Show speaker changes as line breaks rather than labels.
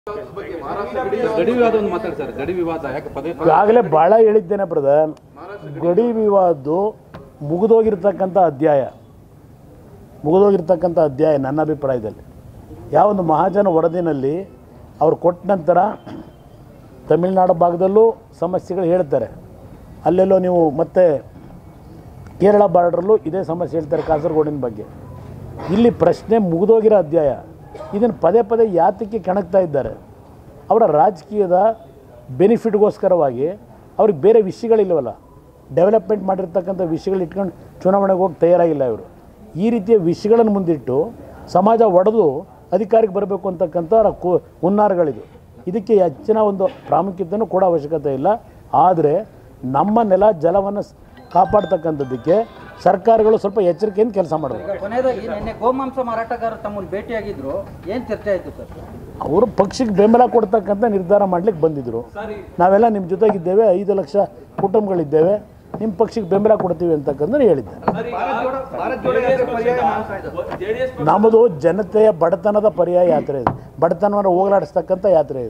ಈಗಾಗಲೇ ಭಾಳ ಹೇಳಿದ್ದೇನೆ ಬ್ರದರ್, ಗಡಿ ವಿವಾದ ಮುಗಿದೋಗಿರ್ತಕ್ಕಂಥ ಅಧ್ಯಾಯ ನನ್ನ ಅಭಿಪ್ರಾಯದಲ್ಲಿ. ಯಾವೊಂದು ಮಹಾಜನ ವರದಿನಲ್ಲಿ ಅವ್ರು ಕೊಟ್ಟ ನಂತರ ತಮಿಳುನಾಡು ಭಾಗದಲ್ಲೂ ಸಮಸ್ಯೆಗಳು ಹೇಳ್ತಾರೆ, ಅಲ್ಲೆಲ್ಲೋ ನೀವು ಮತ್ತೆ ಕೇರಳ ಬಾರ್ಡ್ರಲ್ಲೂ ಇದೇ ಸಮಸ್ಯೆ ಹೇಳ್ತಾರೆ ಕಾಸರಗೋಡಿನ ಬಗ್ಗೆ. ಇಲ್ಲಿ ಪ್ರಶ್ನೆ ಮುಗಿದೋಗಿರೋ ಅಧ್ಯಾಯ, ಇದನ್ನು ಪದೇ ಪದೇ ಯಾತಕ್ಕೆ ಕೆಣಕ್ತಾ ಇದ್ದಾರೆ? ಅವರ ರಾಜಕೀಯದ ಬೆನಿಫಿಟ್ಗೋಸ್ಕರವಾಗಿ ಅವ್ರಿಗೆ ಬೇರೆ ವಿಷಯಗಳಿಲ್ಲವಲ್ಲ, ಡೆವಲಪ್ಮೆಂಟ್ ಮಾಡಿರ್ತಕ್ಕಂಥ ವಿಷಯಗಳು ಇಟ್ಕೊಂಡು ಚುನಾವಣೆಗೆ ಹೋಗಿ ತಯಾರಾಗಿಲ್ಲ ಇವರು. ಈ ರೀತಿಯ ವಿಷಯಗಳನ್ನು ಮುಂದಿಟ್ಟು ಸಮಾಜ ಒಡೆದು ಅಧಿಕಾರಕ್ಕೆ ಬರಬೇಕು ಅಂತಕ್ಕಂಥ ಹುನ್ನಾರಗಳಿದು. ಇದಕ್ಕೆ ಹೆಚ್ಚಿನ ಒಂದು ಪ್ರಾಮುಖ್ಯತೆಯೂ ಕೂಡ ಅವಶ್ಯಕತೆ ಇಲ್ಲ. ಆದರೆ ನಮ್ಮ ನೆಲ ಜಲವನ್ನು ಕಾಪಾಡ್ತಕ್ಕಂಥದ್ದಕ್ಕೆ ಸರ್ಕಾರಗಳು ಸ್ವಲ್ಪ ಎಚ್ಚರಿಕೆಯಿಂದ ಕೆಲಸ ಮಾಡಬೇಕು.
ಕೊನೆಯದಾಗಿ ನಿನ್ನೆ ಗೋಮಾಂಸ ಮಾರಾಟಗಾರರು ತಮ್ಮನ್ನು ಭೇಟಿಯಾಗಿದ್ರು, ಏನು ಚರ್ಚೆ ಆಯಿತು ಸರ್?
ಅವರು ಪಕ್ಷಕ್ಕೆ ಬೆಂಬಲ ಕೊಡ್ತಕ್ಕಂಥ ನಿರ್ಧಾರ ಮಾಡಲಿಕ್ಕೆ ಬಂದಿದ್ದರು. ನಾವೆಲ್ಲ ನಿಮ್ಮ ಜೊತೆಗಿದ್ದೇವೆ, 5 ಲಕ್ಷ ಕುಟುಂಬಗಳಿದ್ದೇವೆ, ನಿಮ್ಮ ಪಕ್ಷಕ್ಕೆ ಬೆಂಬಲ ಕೊಡ್ತೀವಿ ಅಂತಕ್ಕಂಥ ಹೇಳಿದ್ದೆ. ನಮ್ಮದು ಜನತೆಯ ಬಡತನದ ಪರ್ಯಾಯ ಯಾತ್ರೆ ಇದೆ, ಬಡತನವನ್ನು ಹೋಗಲಾಡಿಸ್ತಕ್ಕಂಥ ಯಾತ್ರೆ ಇದೆ.